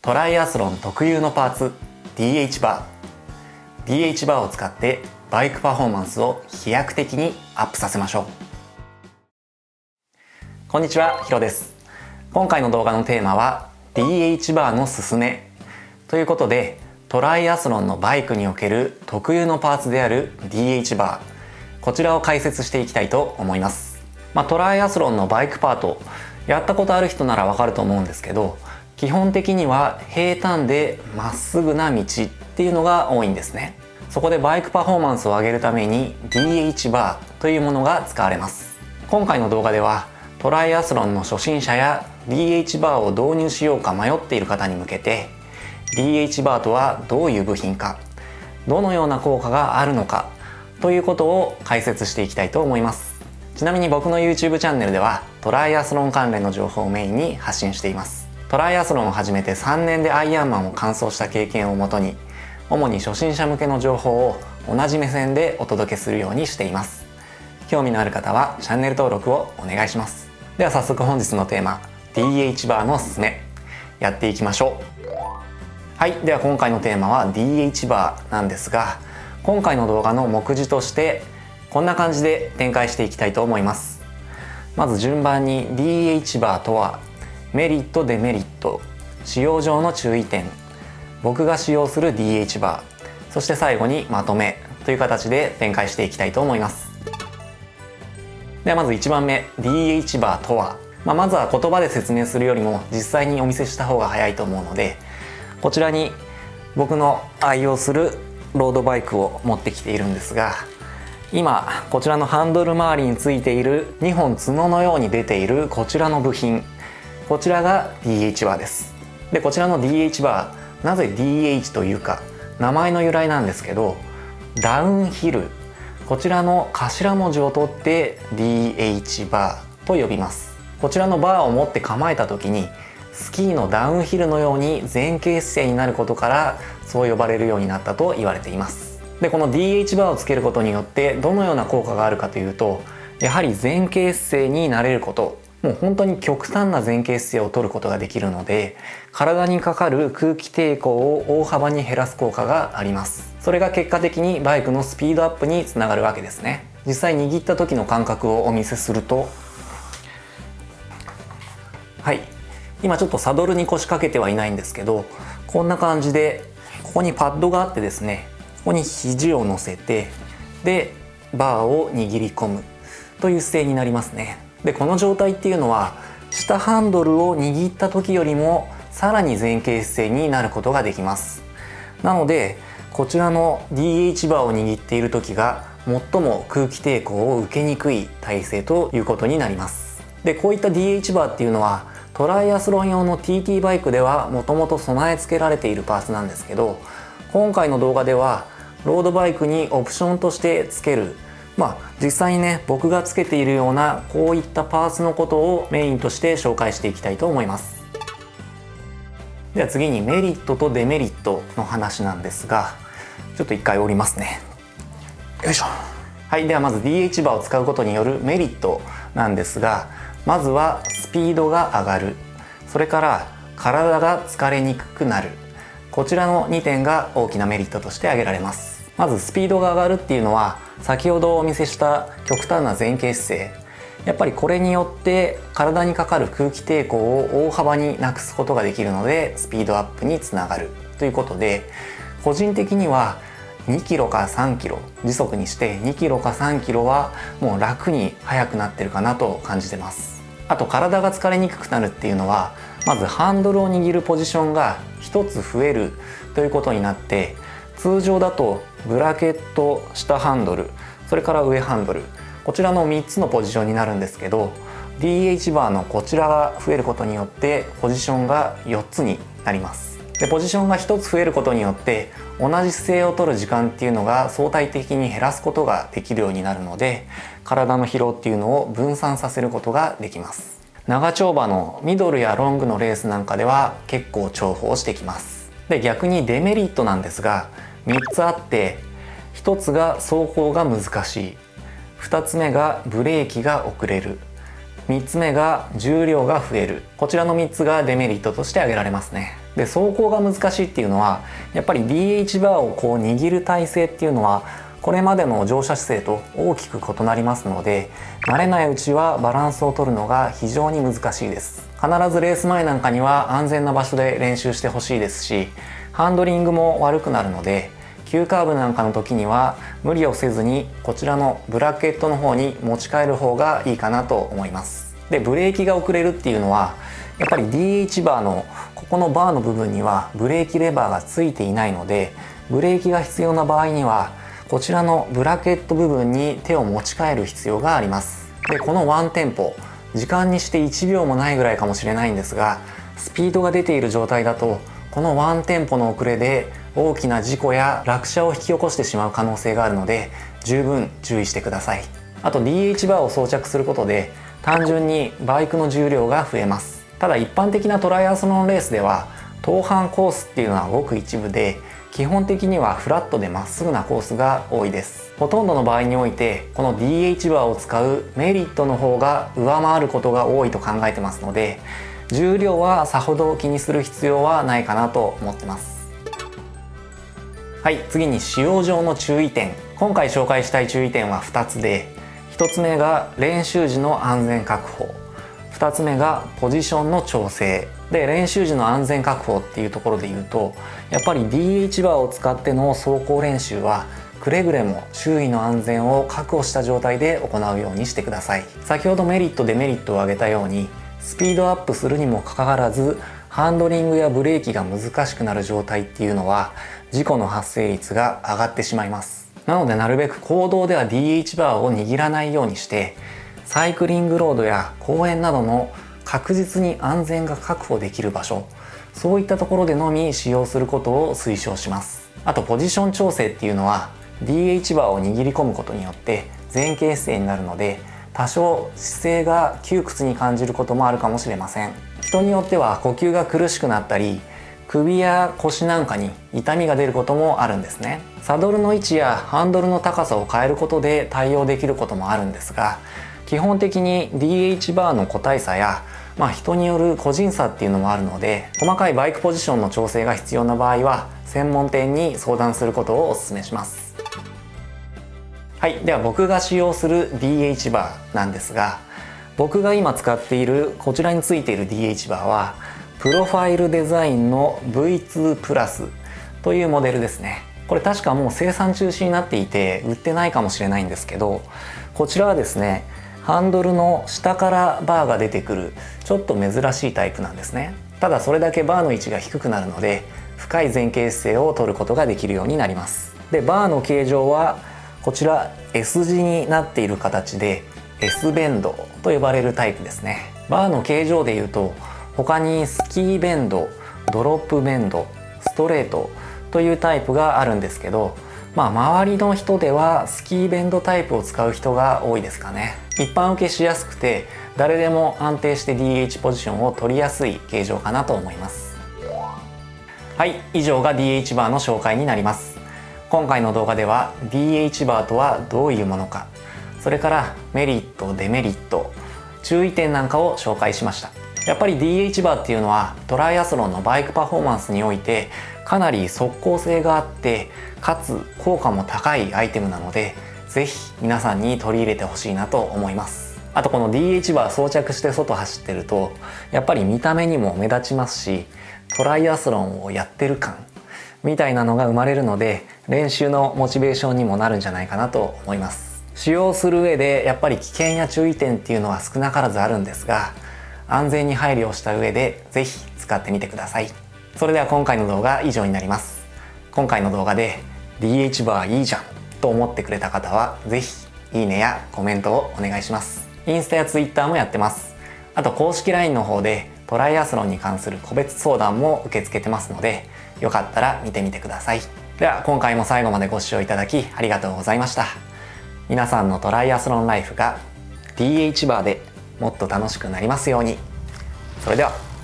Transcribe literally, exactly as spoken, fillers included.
トライアスロン特有のパーツ ディーエイチ バー ディーエイチ バーを使ってバイクパフォーマンスを飛躍的にアップさせましょう。こんにちは、ヒロです。今回の動画のテーマは ディーエイチ バーのすすめということで、トライアスロンのバイクにおける特有のパーツである ディーエイチ バー、こちらを解説していきたいと思います。まあ、トライアスロンのバイクパートやったことある人ならわかると思うんですけど、基本的には平坦でまっすぐな道っていうのが多いんですね。そこでバイクパフォーマンスを上げるために ディーエイチ バーというものが使われます。今回の動画ではトライアスロンの初心者や ディーエイチ バーを導入しようか迷っている方に向けて、 ディーエイチ バーとはどういう部品か、どのような効果があるのかということを解説していきたいと思います。ちなみに僕の YouTube チャンネルではトライアスロン関連の情報をメインに発信しています。トライアスロンを始めてさんねんでアイアンマンを完走した経験をもとに、主に初心者向けの情報を同じ目線でお届けするようにしています。興味のある方はチャンネル登録をお願いします。では早速本日のテーマ ディーエイチ バーのすすめやっていきましょう。はい、では今回のテーマは ディーエイチ バーなんですが、今回の動画の目次としてこんな感じで展開していきたいと思います。まず順番に ディーエイチ バーとはメリットデメリット、使用上の注意点、僕が使用する ディーエイチ バー、そして最後にまとめという形で展開していきたいと思います。ではまずいちばんめ ディーエイチ バーとは、まあ、まずは言葉で説明するよりも実際にお見せした方が早いと思うので、こちらに僕の愛用するロードバイクを持ってきているんですが、今こちらのハンドル周りについているにほん角のように出ているこちらの部品、こちらが ディーエイチ バーです。でこちらの ディーエイチ バー、なぜ ディーエイチ というか名前の由来なんですけど、ダウンヒル、こちらの頭文字を取って ディーエイチ バーと呼びます。こちらのバーを持って構えた時にスキーのダウンヒルのように前傾姿勢になることからそう呼ばれるようになったと言われています。でこの ディーエイチ バーをつけることによってどのような効果があるかというと、やはり前傾姿勢になれること、もう本当に極端な前傾姿勢を取ることができるので、体にかかる空気抵抗を大幅に減らす効果があります。それが結果的にバイクのスピードアップにつながるわけですね。実際握った時の感覚をお見せすると、はい、今ちょっとサドルに腰掛けてはいないんですけど、こんな感じでここにパッドがあってですね、ここに肘を乗せて、でバーを握り込むという姿勢になりますね。でこの状態っていうのは下ハンドルを握った時よりもさらに前傾姿勢になることができます。なのでこちらの ディーエイチ バーを握っている時が最も空気抵抗を受けにくい体勢ということになります。でこういった ディーエイチ バーっていうのはトライアスロン用の ティーティー バイクではもともと備え付けられているパーツなんですけど、今回の動画ではロードバイクにオプションとして付ける、まあ実際にね僕がつけているようなこういったパーツのことをメインとして紹介していきたいと思います。では次にメリットとデメリットの話なんですが、ちょっと一回折りますね。よいしょ。はい、ではまず ディーエイチ バーを使うことによるメリットなんですが、まずはスピードが上がる、それから体が疲れにくくなる、こちらのにてんが大きなメリットとして挙げられます。まずスピードが上がるっていうのは、先ほどお見せした極端な前傾姿勢、やっぱりこれによって体にかかる空気抵抗を大幅になくすことができるので、スピードアップにつながるということで、個人的にはにキロかさんキロ、時速にしてにキロかさんキロはもう楽に速くなってるかなと感じてます。あと体が疲れにくくなるっていうのは、まずハンドルを握るポジションがひとつ増えるということになって、通常だとブラケット、下ハンドル、それから上ハンドル、こちらのみっつのポジションになるんですけど、 ディーエイチ バーのこちらが増えることによってポジションがよっつになります。でポジションがひとつ増えることによって同じ姿勢を取る時間っていうのが相対的に減らすことができるようになるので、体の疲労っていうのを分散させることができます。長丁場のミドルやロングのレースなんかでは結構重宝してきます。で逆にデメリットなんですがみっつあって、ひとつが走行が難しい、ふたつめがブレーキが遅れる、 みっつめが重量が増える。こちらのみっつがデメリットとして挙げられますね。で、走行が難しいっていうのはやっぱり ディーエイチ バーをこう握る体勢っていうのはこれまでの乗車姿勢と大きく異なりますので、慣れないうちはバランスを取るのが非常に難しいです。必ずレース前なんかには安全な場所で練習してほしいですし、ハンドリングも悪くなるので、急カーブなんかの時には無理をせずにこちらのブラケットの方に持ち帰る方がいいかなと思います。で、ブレーキが遅れるっていうのはやっぱり ディーエイチ バーのここのバーの部分にはブレーキレバーがついていないので、ブレーキが必要な場合にはこちらのブラケット部分に手を持ち帰る必要があります。で、このワンテンポ、時間にしていちびょうもないぐらいかもしれないんですが、スピードが出ている状態だとこのワンテンポの遅れで大きな事故や落車を引き起こしてしまう可能性があるので、十分注意してください。あと ディーエイチ バーを装着することで単純にバイクの重量が増えます。ただ一般的なトライアスロンレースでは登坂コースっていうのはごく一部で、基本的にはフラットでまっすぐなコースが多いです。ほとんどの場合においてこの ディーエイチ バーを使うメリットの方が上回ることが多いと考えてますので、重量はさほど気にする必要はないかなと思ってます。はい、次に使用上の注意点。今回紹介したい注意点はふたつで、ひとつめが練習時の安全確保、ふたつめがポジションの調整で、練習時の安全確保っていうところで言うと、やっぱり ディーエイチ バーを使っての走行練習はくれぐれも周囲の安全を確保した状態で行うようにしてください。先ほどメリットデメリットを挙げたように、スピードアップするにもかかわらずハンドリングやブレーキが難しくなる状態っていうのは事故の発生率が上がってしまいます。なのでなるべく公道では ディーエイチ バーを握らないようにして、サイクリングロードや公園などの確実に安全が確保できる場所、そういったところでのみ使用することを推奨します。あとポジション調整っていうのは ディーエイチ バーを握り込むことによって前傾姿勢になるので、多少姿勢が窮屈に感じることもあるかもしれません。人によっては呼吸が苦しくなったり、首や腰なんかに痛みが出ることもあるんですね。サドルの位置やハンドルの高さを変えることで対応できることもあるんですが、基本的に ディーエイチ バーの個体差や、まあ、人による個人差っていうのもあるので、細かいバイクポジションの調整が必要な場合は専門店に相談することをお勧めします。はい、では僕が使用する ディーエイチ バーなんですが、僕が今使っているこちらについている ディーエイチ バーはプロファイルデザインの ブイツー プラスというモデルですね。これ確かもう生産中止になっていて売ってないかもしれないんですけど、こちらはですね、ハンドルの下からバーが出てくるちょっと珍しいタイプなんですね。ただそれだけバーの位置が低くなるので深い前傾姿勢を取ることができるようになります。で、バーの形状はこちら エス 字になっている形で S ベンドと呼ばれるタイプですね。バーの形状でいうと他にスキーベンド、ドロップベンド、ストレートというタイプがあるんですけど、まあ周りの人ではスキーベンドタイプを使う人が多いですかね。一般受けしやすくて誰でも安定して ディーエイチ ポジションを取りやすい形状かなと思います。はい、以上が ディーエイチ バーの紹介になります。今回の動画では ディーエイチ バーとはどういうものか、それからメリット、デメリット、注意点なんかを紹介しました。やっぱり ディーエイチ バーっていうのはトライアスロンのバイクパフォーマンスにおいてかなり速攻性があってかつ効果も高いアイテムなので、ぜひ皆さんに取り入れてほしいなと思います。あとこの ディーエイチ バー装着して外走ってるとやっぱり見た目にも目立ちますし、トライアスロンをやってる感みたいなのが生まれるので、練習のモチベーションにもなるんじゃないかなと思います。使用する上でやっぱり危険や注意点っていうのは少なからずあるんですが、安全に配慮をした上でぜひ使ってみてください。それでは今回の動画は以上になります。今回の動画で ディーエイチ バーいいじゃんと思ってくれた方はぜひいいねやコメントをお願いします。インスタやツイッターもやってます。あと公式 ライン の方でトライアスロンに関する個別相談も受け付けてますので、よかったら見てみてください。では今回も最後までご視聴いただきありがとうございました。皆さんのトライアスロンライフが ディーエイチ バーでもっと楽しくなりますように。それでは。